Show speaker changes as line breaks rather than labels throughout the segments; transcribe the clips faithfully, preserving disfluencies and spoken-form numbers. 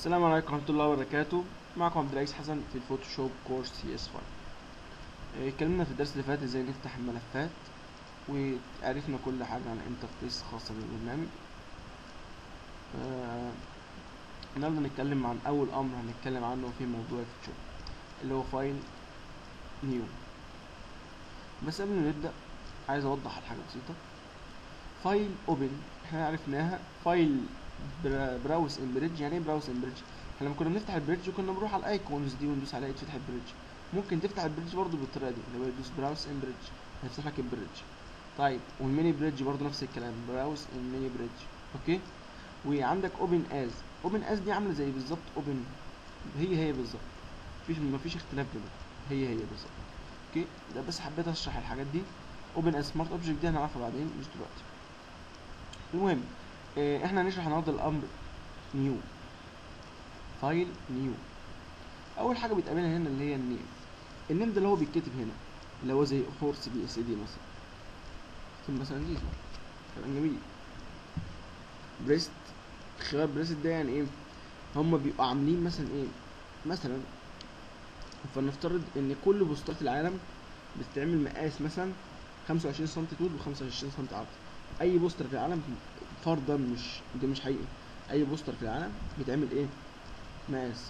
السلام عليكم ورحمة الله وبركاته. معكم عبد العزيز حسن في الفوتوشوب كورس سي اس خمسة. اتكلمنا في الدرس اللي فات ازاي نفتح الملفات، وعرفنا كل حاجة عن انترفيس خاصة بالبرنامج. آه، النهارده هنتكلم عن أول أمر هنتكلم عنه في موضوع الفوتوشوب اللي هو فايل نيو. بس قبل ما نبدأ عايز أوضح الحاجة بسيطة. فايل اوبن احنا عرفناها، فايل براوس ان بريدج. يعني ايه براوس ان بريدج؟ احنا لما كنا بنفتح البريدج كنا بنروح على الايكونز دي وندوس عليها تفتح البريدج. ممكن تفتح البريدج برضو بالطريقه دي، اللي هو تدوس براوس ان بريدج هيفتح لك البريدج. طيب والميني بريدج برضو نفس الكلام، براوس ان ميني بريدج. اوكي. وعندك اوبن از. اوبن از دي عامله زي بالظبط اوبن، هي هي بالظبط، مفيش مفيش اختلاف بينهم، هي هي بالظبط. اوكي. ده بس حبيت اشرح الحاجات دي. اوبن از سمارت اوبجكت دي هنعرفها بعدين مش دلوقتي. المهم اه احنا هنشرح النهارده الامر نيو، فايل نيو. اول حاجه بتقابلها هنا اللي هي النيم. النيم ده اللي هو بيتكتب هنا، اللي هو زي فورس بي اس دي مثلا، ثم مثلا زيزو. كلام جميل. بريست، خيار بريست ده يعني ايه؟ هما بيبقوا عاملين مثلا ايه؟ مثلا فلنفترض ان كل بوستات العالم بتتعمل مقاس مثلا خمسة وعشرين سم طول و25 سم عرض. اي بوستر في العالم فرضا، مش ده مش حقيقي، اي بوستر في العالم بيتعمل ايه؟ مقاس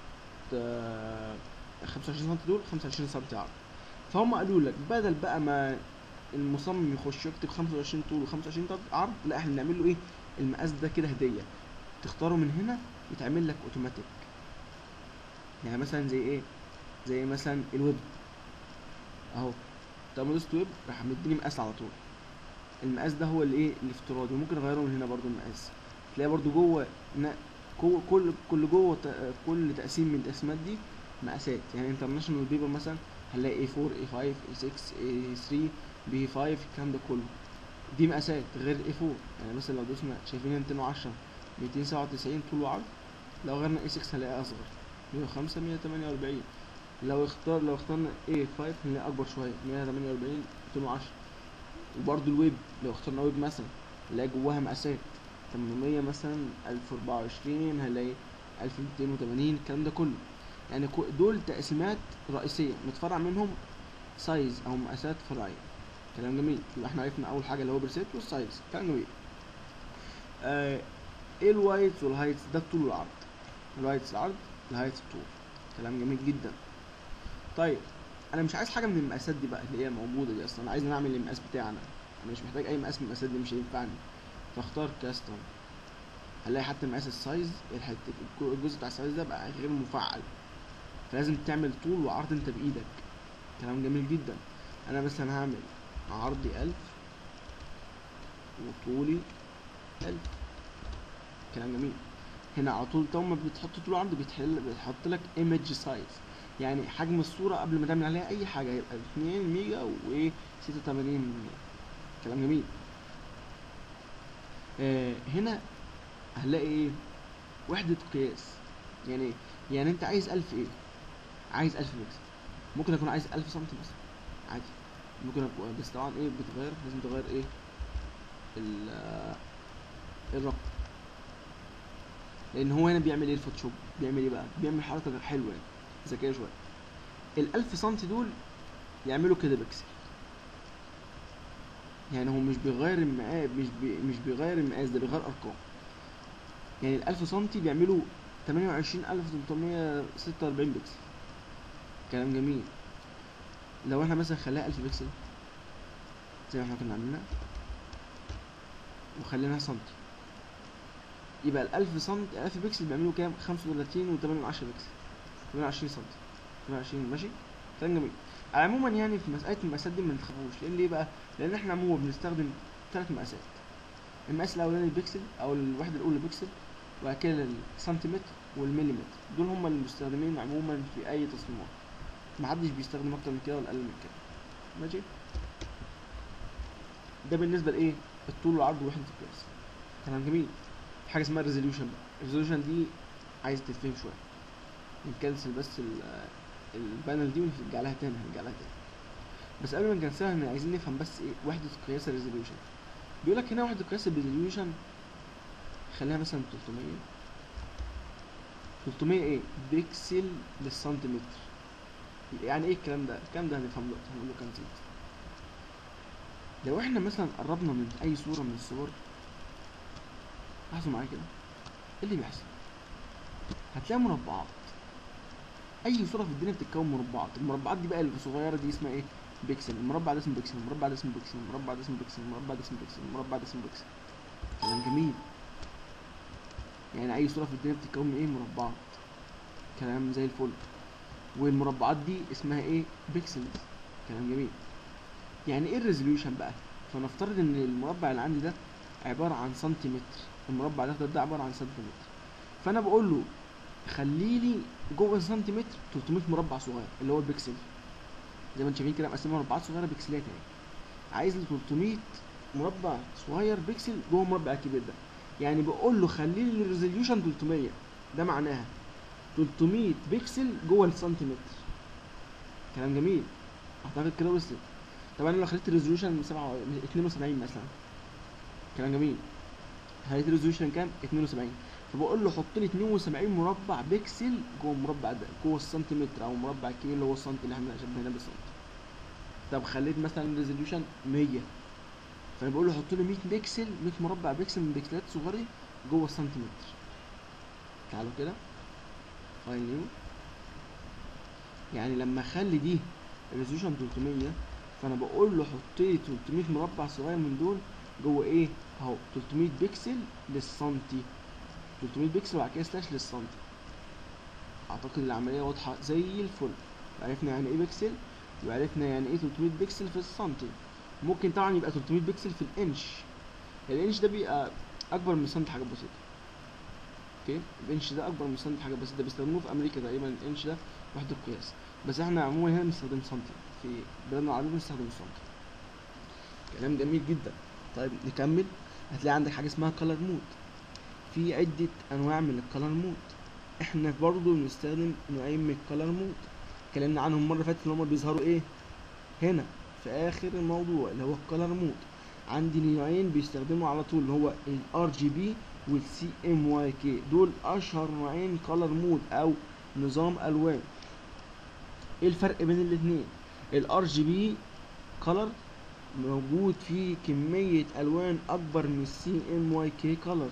خمسة وعشرين سم طول خمسة وعشرين سم عرض. فهم قالوا لك بدل بقى ما المصمم يخش يكتب خمسة وعشرين طول وخمسة وعشرين عرض، لا احنا نعمل له ايه؟ المقاس ده كده هديه، تختاره من هنا يتعمل لك اوتوماتيك. يعني مثلا زي ايه؟ زي مثلا الويب اهو، طب دوست ويب راح مديني مقاس على طول. المقاس ده هو الايه؟ الافتراضي. ممكن اغيره من هنا برضو المقاس، تلاقي برضو جوه كل كل كل جوه كل تقسيم من التقسيمات دي مقاسات. يعني انترناشونال بيبر مثلا هنلاقي إيه فور إيه فايف إيه سكس إيه ثري بي فايف، الكلام ده كله دي مقاسات غير إيه فور. يعني مثلا لو دوسنا شايفين ميتين وعشرة ميتين سبعة وتسعين طول وعرض، لو غيرنا إيه سكس هنلاقيها اصغر مية وخمسة مية وتمانية وأربعين. لو اختار لو اخترنا إيه فايف هنلاقي اكبر شويه مية وتمانية وأربعين ميتين وعشرة. وبرده الويب لو اخترنا ويب مثلا هنلاقي جواها مقاسات تمنمية مثلا ألف وأربعة وعشرين، هنلاقي ألف وميتين وتمانين، الكلام ده كله. يعني دول تقسيمات رئيسيه متفرع منهم سايز او مقاسات فرعيه. كلام جميل. يبقى احنا عرفنا اول حاجه اللي هو بريسيت والسايز. كلام جميل. آه ايه الوايتس والهايتس؟ ده الطول والعرض. الوايتس العرض، الهايتس الطول. كلام جميل جدا. طيب انا مش عايز حاجه من المقاسات دي بقى اللي هي موجوده دي اصلا، انا عايز نعمل المقاس بتاعنا. انا مش محتاج اي مقاس من المقاسات دي، مش هينفعني. فاختار كاستم، هنلاقي حتى مقاس السايز الحته الجزء بتاع السايز ده بقى غير مفعل، فلازم تعمل طول وعرض انت بايدك. كلام جميل جدا. انا مثلا هعمل عرضي ألف وطولي ألف. كلام جميل. هنا على طول طول ما بتحط طول عرض بيتحل بيتحط لك ايمج سايز، يعني حجم الصوره قبل ما تعمل عليها اي حاجه يبقى اتنين ميجا و ستة وتمانين ميجا. كلام جميل. آه هنا هنلاقي ايه؟ وحده قياس. يعني يعني انت عايز ألف ايه؟ عايز ألف بكسل. ممكن اكون عايز ألف سم مثلا عادي، ممكن اكون، بس طبعا ايه بتغير، لازم تغير ايه الرقم. لان هو هنا بيعمل ايه؟ الفوتوشوب بيعمل ايه بقى؟ بيعمل حركه حلوه يعني ذكيه شويه. الألف سم دول يعملوا كده بكسل، يعني هو مش بيغير المقاس، مش بي مش بيغير المقاس، ده بيغير ارقام. يعني الألف سم بيعملوا تمانية وعشرين ألف تلتمية ستة وأربعين بكسل. كلام جميل. لو احنا مثلا خليها ألف بكسل زي ما احنا كنا عاملينها وخليناها سنتي، يبقى الألف سم ألف بكسل بيعملوا كام؟ خمسة وتلاتين وتمانية من عشرة بكسل، تمانية وعشرين سم، تمانية وعشرين. ماشي. كلام جميل. عموما يعني في مسألة المقاسات دي ما تخافوش، لأن ليه بقى؟ لأن احنا عموما بنستخدم ثلاث مقاسات. المقاس الأولاني البكسل أو الوحدة الأولى بكسل، وبعد كده السنتيمتر والمليمتر. دول هما اللي مستخدمين عموما في أي تصميمات، محدش بيستخدم أكتر من كده ولا أقل من كده. ماشي. ده بالنسبة لإيه؟ الطول والعرض ووحدة القياس. كلام جميل. حاجة اسمها الريزوليوشن بقى. الريزوليوشن دي عايز تتفهم شوية، نكنسل بس البانل دي ونرجع لها تاني، هنرجع لها تاني. بس قبل ما نكنسلها احنا عايزين نفهم بس ايه وحدة قياس الريزوليوشن. بيقول لك هنا وحدة قياس الريزوليوشن خليها مثلا تلتمية تلتمية ايه بيكسل للسنتيمتر. يعني ايه الكلام ده؟ الكلام ده هنفهمه دلوقتي، هنقول له كانسل. لو احنا مثلا قربنا من اي صوره من الصور، لاحظوا معايا كده ايه اللي بيحصل. هتلاقي مربعات. اي صوره في الدنيا بتتكون مربعات. المربعات دي بقى الصغيره دي اسمها ايه؟ بيكسل. المربع ده اسمه بيكسل، المربع ده اسمه بيكسل، المربع ده اسمه بيكسل، المربع ده اسمه بيكسل، المربع ده اسمه بيكسل. كلام جميل. يعني اي صوره في الدنيا بتتكون من ايه؟ مربعات. كلام زي الفل. والمربعات دي اسمها ايه؟ بيكسلز. كلام جميل. يعني ايه الريزوليوشن بقى؟ فنفترض ان المربع اللي عندي ده عباره عن سنتيمتر. المربع ده ده عباره عن سنتيمتر. فانا بقول له خلي لي جوه السنتيمتر تلتمية مربع صغير اللي هو البكسل. زي ما انتم شايفين كده مقسمه مربعات صغيره بكسلات اهي. عايز لي تلتمية مربع صغير بكسل جوه المربع الكبير ده. يعني بقول له خلي لي الريزوليوشن تلتمية. ده معناها تلتمية بكسل جوه السنتيمتر. كلام جميل. اعتقد كده وصلت. طب انا لو خليت الريزوليوشن اتنين وسبعين مثلا، كلام جميل، خليت الريزوليوشن كام؟ اتنين وسبعين. فبقول له حط لي اتنين وسبعين مربع بكسل جوه المربع ده، جوه السنتيمتر او المربع الكبير اللي هو السنتي اللي احنا شبهناه بالسنتي. طب خليت مثلا الريزوليوشن مية، فانا بقول له حط لي مية بكسل، مية مربع بكسل من بكسلات صغيره جوه السنتيمتر. تعالوا كده فايل نيو. يعني لما اخلي دي الريزوليوشن تلتمية، فانا بقول له حط لي تلتمية مربع صغير من دول جوه ايه؟ اهو تلتمية بكسل للسنتي. تلتمية بكسل وبعد كده سلاش للسنتي. اعتقد العمليه واضحه زي الفل. عرفنا يعني ايه بكسل، وعرفنا يعني ايه تلتمية بكسل في السنتي. ممكن طبعا يبقى تلتمية بكسل في الانش. الانش ده بيبقى اكبر من السنتي حاجه بسيطه. اوكي، الانش ده اكبر من السنتي حاجه بسيطه. بيستخدموه في امريكا تقريبا الانش ده وحده قياس. بس احنا عموما هنا بنستخدم سنتي، في بلادنا العربيه بنستخدم سنتي. كلام جميل جدا. طيب نكمل. هتلاقي عندك حاجه اسمها كلر مود. في عده انواع من الكلر مود. احنا برضو بنستخدم نوعين من الكلر مود اتكلمنا عنهم المره اللي فاتت، اللي هم بيظهروا ايه هنا في اخر الموضوع، اللي هو الكلر مود. عندي نوعين بيستخدموا على طول، اللي هو الار جي بي والسي ام واي كي. دول اشهر نوعين كلر مود او نظام الوان. ايه الفرق بين الاثنين؟ الار جي بي كلر موجود فيه كميه الوان اكبر من السي ام واي كي كلر.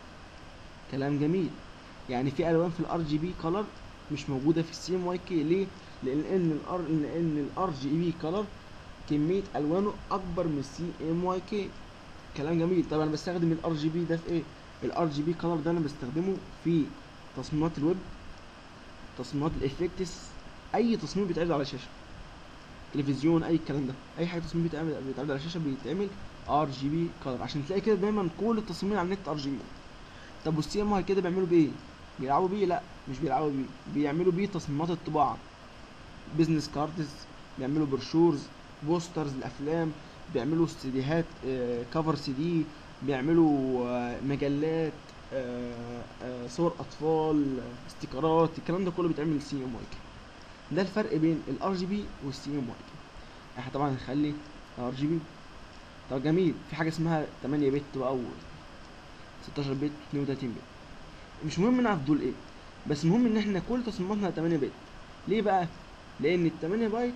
كلام جميل. يعني في الوان في الار جي بي كلر مش موجوده في السي ام واي كي. ليه؟ لان ان الار لان الار جي بي كلر كميه الوانه اكبر من السي ام واي كي. كلام جميل. طب انا بستخدم الار جي بي ده في ايه؟ الار جي بي كلر ده انا بستخدمه في تصميمات الويب، تصميمات الافكتس، اي تصميم بيتعرض على الشاشه، تلفزيون، اي الكلام ده، اي حاجه تصميم بيتعمل بيتعرض على الشاشه بيتعمل ار جي بي كلر. عشان تلاقي كده دايما كل التصاميم على النت ار جي بي. طب والسي ام واي كده بيعملوا بايه؟ بيلعبوا بيه؟ لا مش بيلعبوا بيه، بيعملوا بيه تصميمات الطباعه، بيزنس كاردز، بيعملوا بروشورز، بوسترز الافلام، بيعملوا استديوهات، آه، كفر سي دي، بيعملوا آه، مجلات، آه، آه، صور اطفال، آه، استيكرات. الكلام ده كله بيتعمل سي ام واي كي. ده الفرق بين الار جي بي والسي ام واي كي. احنا طبعا هنخلي ار جي بي. طب جميل. في حاجه اسمها تمانية بت بقى و ستاشر بت و اتنين وتلاتين بت. مش مهم نعرف دول ايه، بس المهم ان احنا كل تصميماتنا تمانية بت. ليه بقى؟ لان ال تمانية بايت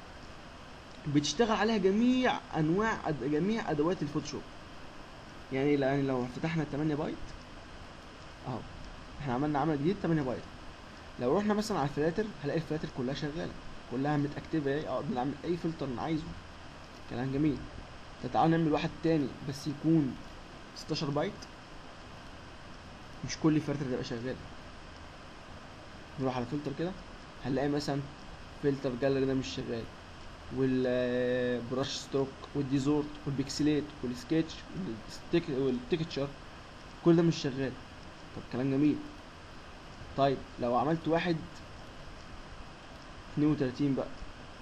بتشتغل عليها جميع انواع أد... جميع ادوات الفوتوشوب. يعني يعني لو فتحنا ال تمانية بايت اهو، احنا عملنا عمل جديد تمانية بايت. لو رحنا مثلا على الفلاتر هلاقي الفلاتر كلها شغاله، كلها متاكتفه اهي، اقدر اعمل اي فلتر انا عايزه. كلام جميل. تعالوا نعمل واحد تاني بس يكون ستاشر بايت، مش كل فلتر تبقى شغاله. نروح على فلتر كده هنلاقي مثلا فلتر جاليري ده مش شغال، والبراش ستروك والديزورت والبيكسليت والسكتش والتكتشر، كل ده مش شغال. طب كلام جميل. طيب لو عملت واحد اتنين وتلاتين بقى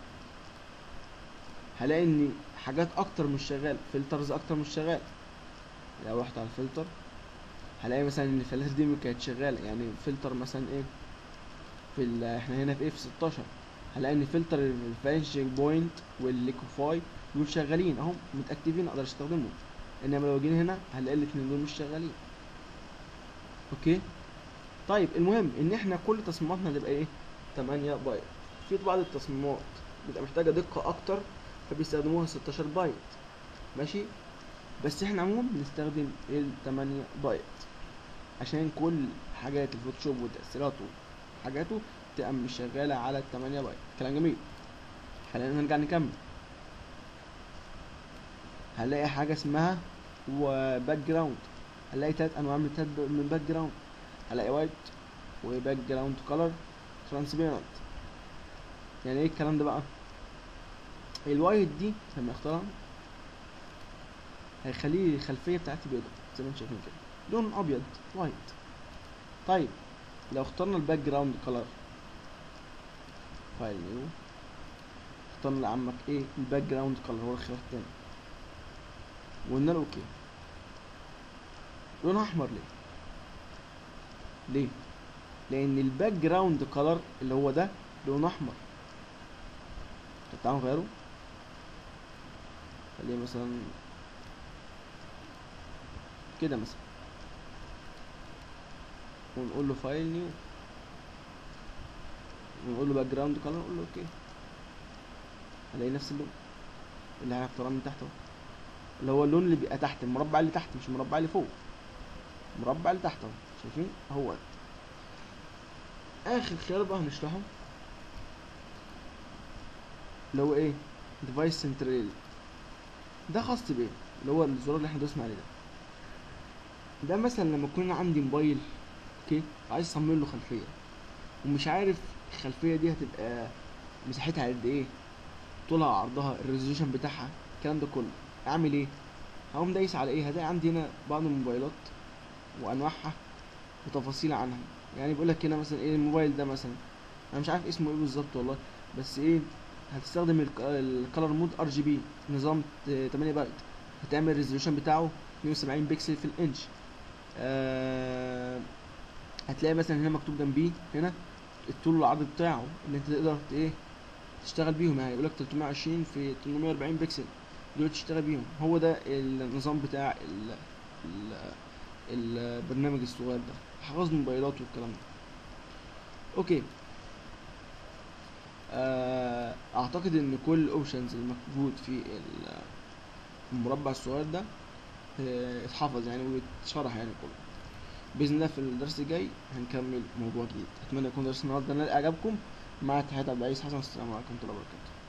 هلاقي ان حاجات اكتر مش شغال، فلترز اكتر مش شغال. لو رحت على الفلتر هلاقي مثلا ان الفلاتر دي كانت شغاله. يعني فلتر مثلا ايه في ال... احنا هنا في ايه في ستاشر، هلاقي ان فلتر الفانشنج بوينت والليكوفاي دول شغالين اهم متاكتفين، اقدر استخدمهم. انما لو جينا هنا هنلاقي الاتنين دول مش شغالين. اوكي. طيب المهم ان احنا كل تصميماتنا هتبقى ايه؟ تمانية بايت. في بعض التصميمات بتبقى محتاجه دقه اكتر فبيستخدموها ستاشر بايت، ماشي؟ بس احنا عموما بنستخدم ال تمانية بايت عشان كل حاجات الفوتوشوب وتأثيراته وحاجاته تبقى مش شغالة على ال تمانية بايت. كلام جميل. خلينا نرجع نكمل. هنلاقي حاجة اسمها باك جراوند، هنلاقي تلات انواع من تلات من باك جراوند، هنلاقي وايت وباك جراوند كولر ترانسبيرنت. يعني ايه الكلام ده بقى؟ الوايت دي لما اختارها هيخليه الخلفية بتاعتي بيضة زي ما انتم شايفين كده، لون ابيض وايت. طيب لو اخترنا الباك جراوند كولر، فايل نيو، اخترنا لعمك ايه؟ الباك جراوند كولر هو الخيار التاني، وقلنا له اوكي. لونها احمر ليه؟ ليه؟ لان الباك جراوند كولر اللي هو ده لونه احمر. طب تعالوا نغيره، خليه مثلا كده مثلا، ونقول له فايل نيو، ونقول له باك جراوند كولر، نقول له اوكي. هلاقي نفس اللون اللي هنختاره من تحت اهو، اللي هو اللون اللي بيبقى تحت، المربع اللي تحت مش المربع اللي فوق، المربع اللي تحت اهو، شايفين اهو. اخر خيار بقى هنشرحه اللي هو ايه؟ ديفايس سنترال. ده خاص بايه؟ اللي هو الزرار اللي احنا دوسنا عليه ده. ده مثلا لما يكون عندي موبايل اوكي عايز اصمم له خلفيه ومش عارف الخلفيه دي هتبقى مساحتها قد ايه، طولها عرضها، الريزوليوشن بتاعها، الكلام ده كله، اعمل ايه؟ هقوم دايس على ايه؟ هلاقي عندي هنا بعض الموبايلات وانواعها وتفاصيل عنها. يعني بيقول لك هنا مثلا ايه الموبايل ده مثلا، انا مش عارف اسمه ايه بالظبط والله، بس ايه، هتستخدم الكالر مود ار جي بي نظام تمانية بايت، هتعمل الريزوليوشن بتاعه مية وسبعين بكسل في الانش. آه هتلاقي مثلا هنا مكتوب جنبيه هنا الطول والعرض بتاعه اللي انت تقدر ايه تشتغل بيهم. يعني يقول لك تلتمية وعشرين في تمنمية واربعين بكسل دول تشتغل بيهم. هو ده النظام بتاع ال ال البرنامج الصغير ده، حفظ موبايلات والكلام ده. اوكي. آه، اعتقد ان كل الاوبشنز الموجود في المربع الصغير ده آه، اتحفظ يعني واتشرح يعني كله. باذن الله في الدرس الجاي هنكمل موضوع جديد. اتمنى يكون درس النهارده نال اعجابكم. مع تحيات عبد العزيز حسن، السلام عليكم ورحمه الله وبركاته.